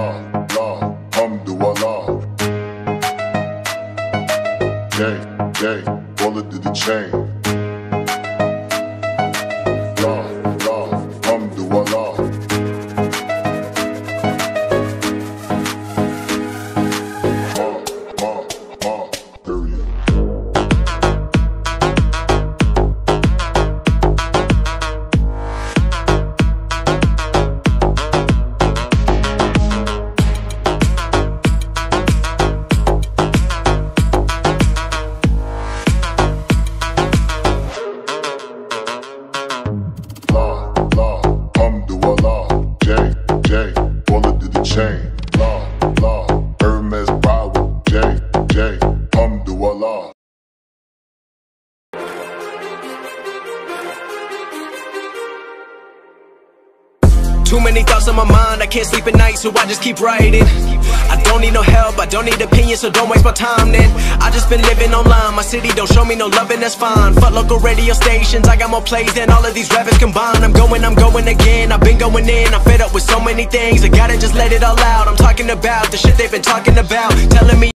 Alhamdulillah. Yay, bullet to the chain. Alhamdulillah. Period. Chain, Hermes power, J, Alhamdulillah. Too many thoughts on my mind, I can't sleep at night, so I just keep writing. I don't need no help, I don't need opinions, so don't waste my time then. I just been living online, my city don't show me no love and that's fine. Fuck local radio stations, I got more plays than all of these rappers combined. I'm going again, I've been going in, I'm fed up with so many things. I gotta just let it all out, I'm talking about the shit they've been talking about, telling me